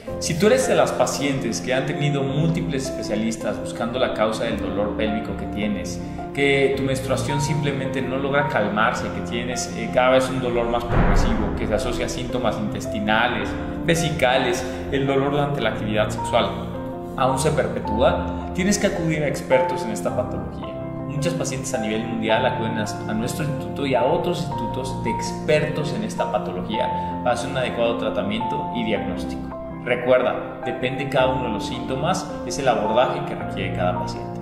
Si tú eres de las pacientes que han tenido múltiples especialistas buscando la causa del dolor pélvico que tienes, que tu menstruación simplemente no logra calmarse, que tienes cada vez un dolor más progresivo, que se asocia a síntomas intestinales, vesicales, el dolor durante la actividad sexual aún se perpetúa, tienes que acudir a expertos en esta patología. Muchas pacientes a nivel mundial acuden a nuestro instituto y a otros institutos de expertos en esta patología para hacer un adecuado tratamiento y diagnóstico. Recuerda, depende cada uno de los síntomas, es el abordaje que requiere cada paciente.